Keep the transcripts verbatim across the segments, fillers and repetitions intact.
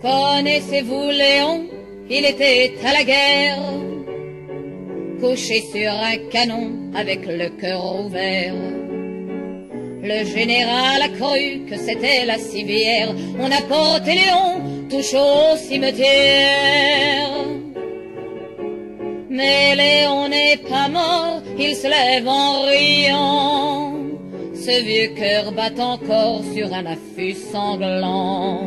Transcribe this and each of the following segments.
Connaissez-vous Léon? Il était à la guerre, couché sur un canon avec le cœur ouvert. Le général a cru que c'était la civière. On a porté Léon touche au cimetière. Mais Léon n'est pas mort, il se lève en riant. Ce vieux cœur bat encore sur un affût sanglant.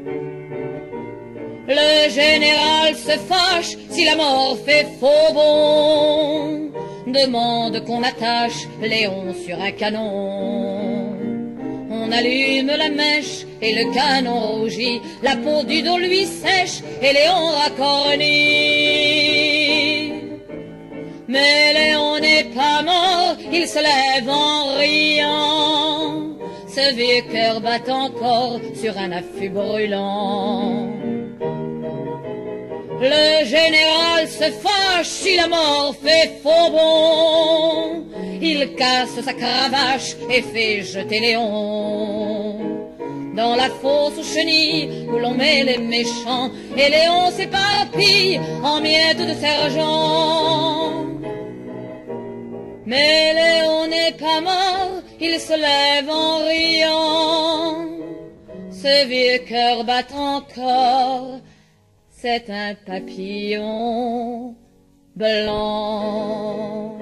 Le général se fâche si la mort fait faux bond. Demande qu'on attache Léon sur un canon. On allume la mèche et le canon rougit. La peau du dos lui sèche et Léon racornit. Mais Léon n'est pas mort, il se lève en riant. Ce vieux cœur bat encore sur un affût brûlant. Le général se fâche si la mort fait faux bond. Il casse sa cravache et fait jeter Léon dans la fosse aux chenilles où l'on met les méchants. Et Léon s'éparpille en miettes de sergent. Mais Léon n'est pas mort, il se lève en riant. Ce vieux cœur bat encore, c'est un papillon blanc.